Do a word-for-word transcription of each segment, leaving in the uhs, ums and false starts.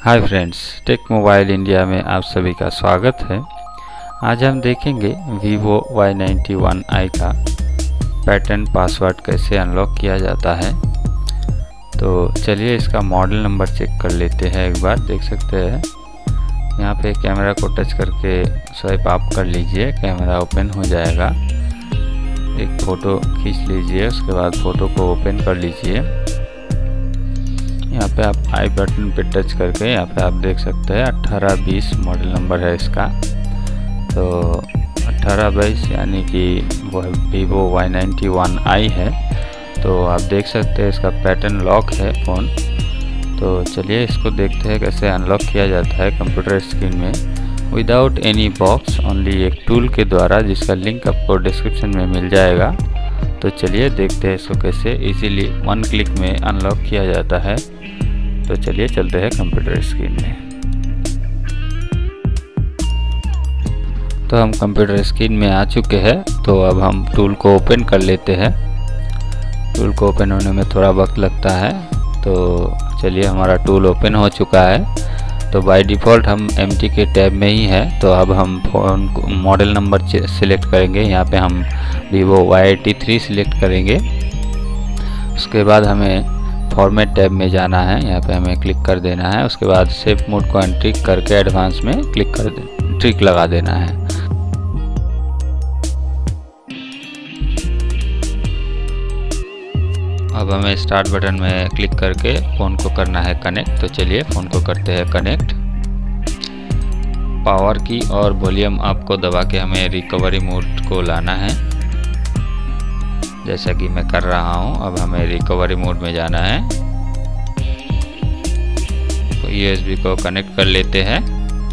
हाय friends, tech mobile India में आप सभी का स्वागत है। आज हम देखेंगे Vivo Y ninety one I का पैटर्न पासवर्ड कैसे अनलॉक किया जाता है। तो चलिए इसका मॉडल नंबर चेक कर लेते हैं। एक बार देख सकते हैं यहाँ पे कैमरा को टच करके स्वाइप आप कर लीजिए, कैमरा ओपन हो जाएगा। एक फ़ोटो खींच लीजिए, उसके बाद फ़ोटो को ओपन कर लीजिए। यहाँ पे आप आई बटन पे टच करके यहाँ पे आप देख सकते हैं अट्ठारह बीस मॉडल नंबर है इसका। तो अट्ठारह बाईस यानी कि वह Vivo Y ninety one I है। तो आप देख सकते हैं इसका पैटर्न लॉक है फ़ोन। तो चलिए इसको देखते हैं कैसे अनलॉक किया जाता है कंप्यूटर स्क्रीन में विदाउट एनी बॉक्स, ओनली एक टूल के द्वारा, जिसका लिंक आपको डिस्क्रिप्शन में मिल जाएगा। तो चलिए देखते हैं इसको कैसे इजीली वन क्लिक में अनलॉक किया जाता है। तो चलिए चलते हैं कंप्यूटर स्क्रीन में। तो हम कंप्यूटर स्क्रीन में आ चुके हैं। तो अब हम टूल को ओपन कर लेते हैं। टूल को ओपन होने में थोड़ा वक्त लगता है। तो चलिए हमारा टूल ओपन हो चुका है। तो बाय डिफ़ॉल्ट हम एमटी के टैब में ही है। तो अब हम फ़ोन मॉडल नंबर सिलेक्ट करेंगे। यहाँ पे हम Vivo Y eighty three select करेंगे। उसके बाद हमें फॉर्मेट टैब में जाना है, यहाँ पे हमें क्लिक कर देना है। उसके बाद सेव मोड को अनटिक करके एडवांस में क्लिक कर दे ट्रिक लगा देना है। अब हमें स्टार्ट बटन में क्लिक करके फ़ोन को करना है कनेक्ट। तो चलिए फ़ोन को करते हैं कनेक्ट। पावर की और वॉल्यूम आपको दबा के हमें रिकवरी मोड को लाना है, जैसा कि मैं कर रहा हूं। अब हमें रिकवरी मोड में जाना है। तो यूएसबी को कनेक्ट कर लेते हैं।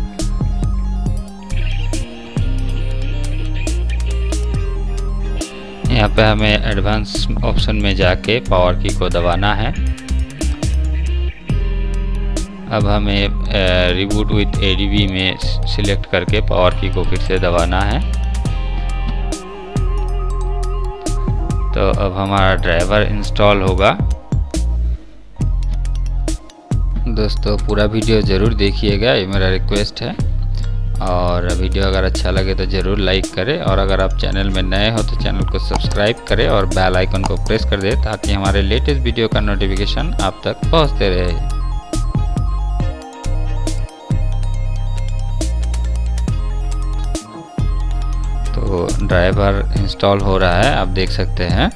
यहाँ पे हमें एडवांस ऑप्शन में जाके पावर की को दबाना है। अब हमें रिबूट विथ एडीबी में सिलेक्ट करके पावर की को फिर से दबाना है। तो अब हमारा ड्राइवर इंस्टॉल होगा। दोस्तों पूरा वीडियो ज़रूर देखिएगा, ये मेरा रिक्वेस्ट है। और वीडियो अगर अच्छा लगे तो ज़रूर लाइक करें, और अगर आप चैनल में नए हो तो चैनल को सब्सक्राइब करें और बेल आइकन को प्रेस कर दें, ताकि हमारे लेटेस्ट वीडियो का नोटिफिकेशन आप तक पहुंचते रहे। तो ड्राइवर इंस्टॉल हो रहा है, आप देख सकते हैं।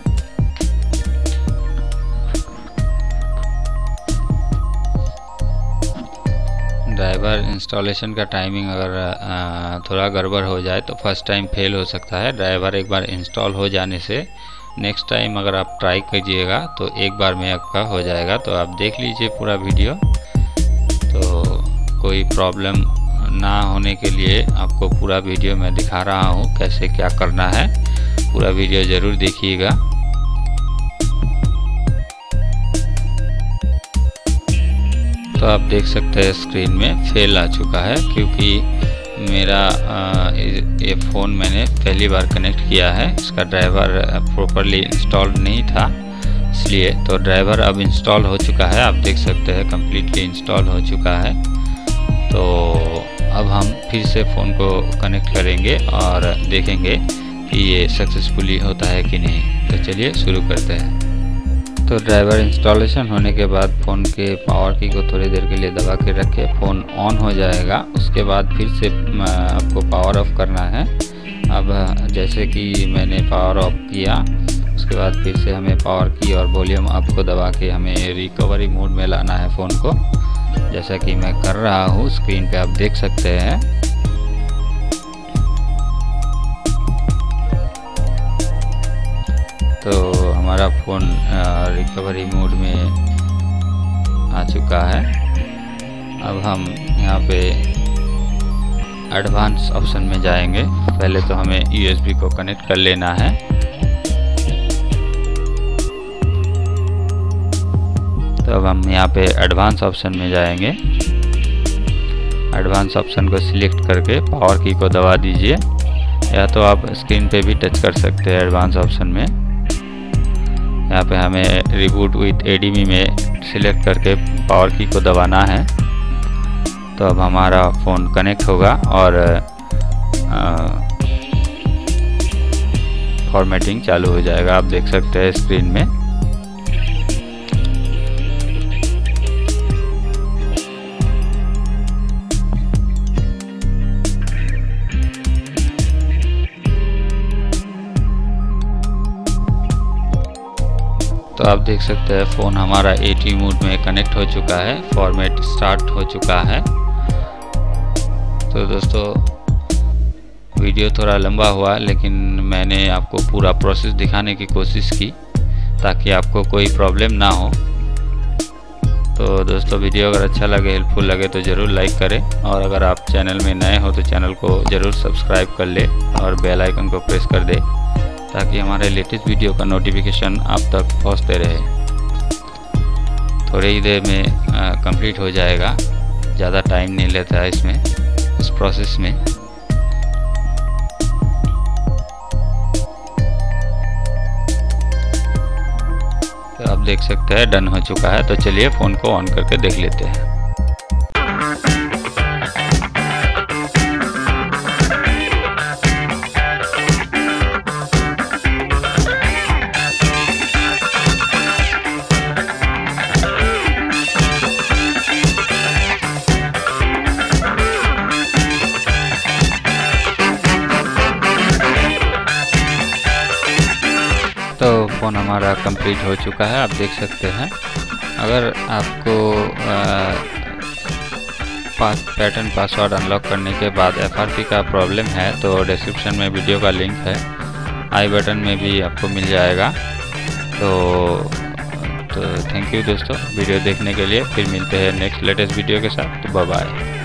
ड्राइवर इंस्टॉलेशन का टाइमिंग अगर थोड़ा गड़बड़ हो जाए तो फर्स्ट टाइम फेल हो सकता है। ड्राइवर एक बार इंस्टॉल हो जाने से नेक्स्ट टाइम अगर आप ट्राई कीजिएगा तो एक बार में आपका हो जाएगा। तो आप देख लीजिए पूरा वीडियो। तो कोई प्रॉब्लम ना होने के लिए आपको पूरा वीडियो मैं दिखा रहा हूँ कैसे क्या करना है। पूरा वीडियो ज़रूर देखिएगा। तो आप देख सकते हैं स्क्रीन में फेल आ चुका है, क्योंकि मेरा आ, ये फ़ोन मैंने पहली बार कनेक्ट किया है। इसका ड्राइवर प्रॉपरली इंस्टॉल्ड नहीं था, इसलिए। तो ड्राइवर अब इंस्टॉल हो चुका है, आप देख सकते हैं कम्प्लीटली इंस्टॉल हो चुका है। तो अब हम फिर से फ़ोन को कनेक्ट करेंगे और देखेंगे कि ये सक्सेसफुली होता है कि नहीं। तो चलिए शुरू करते हैं। तो ड्राइवर इंस्टॉलेशन होने के बाद फ़ोन के पावर की को थोड़ी देर के लिए दबा के रखे, फ़ोन ऑन हो जाएगा। उसके बाद फिर से आपको पावर ऑफ करना है। अब जैसे कि मैंने पावर ऑफ किया, उसके बाद फिर से हमें पावर की और वॉल्यूम आपको दबा के हमें रिकवरी मोड में लाना है फ़ोन को, जैसा कि मैं कर रहा हूँ। स्क्रीन पे आप देख सकते हैं। तो हमारा फ़ोन रिकवरी मोड में आ चुका है। अब हम यहाँ पे एडवांस ऑप्शन में जाएंगे। पहले तो हमें यूएसबी को कनेक्ट कर लेना है। तो अब हम यहाँ पे एडवांस ऑप्शन में जाएंगे। एडवांस ऑप्शन को सिलेक्ट करके पावर की को दबा दीजिए, या तो आप स्क्रीन पे भी टच कर सकते हैं एडवांस ऑप्शन में। यहाँ पे हमें रिबूट विथ एडीबी में सिलेक्ट करके पावर की को दबाना है। तो अब हमारा फ़ोन कनेक्ट होगा और फॉर्मेटिंग चालू हो जाएगा। आप देख सकते हैं स्क्रीन में। तो आप देख सकते हैं फ़ोन हमारा एटी मोड में कनेक्ट हो चुका है, फॉर्मेट स्टार्ट हो चुका है। तो दोस्तों वीडियो थोड़ा लंबा हुआ, लेकिन मैंने आपको पूरा प्रोसेस दिखाने की कोशिश की ताकि आपको कोई प्रॉब्लम ना हो। तो दोस्तों वीडियो अगर अच्छा लगे, हेल्पफुल लगे तो ज़रूर लाइक करें, और अगर आप चैनल में नए हो तो चैनल को ज़रूर सब्सक्राइब कर ले और बेल आइकन को प्रेस कर दे ताकि हमारे लेटेस्ट वीडियो का नोटिफिकेशन आप तक पहुंचते रहे। थोड़ी ही देर में कंप्लीट हो जाएगा, ज़्यादा टाइम नहीं लेता है इसमें, इस प्रोसेस में। तो आप देख सकते हैं डन हो चुका है। तो चलिए फ़ोन को ऑन करके देख लेते हैं। तो फ़ोन हमारा कंप्लीट हो चुका है, आप देख सकते हैं। अगर आपको पास पैटर्न पासवर्ड अनलॉक करने के बाद एफ आर पी का प्रॉब्लम है तो डिस्क्रिप्शन में वीडियो का लिंक है, आई बटन में भी आपको मिल जाएगा। तो तो थैंक यू दोस्तों वीडियो देखने के लिए। फिर मिलते हैं नेक्स्ट लेटेस्ट वीडियो के साथ। तो बाय बाय।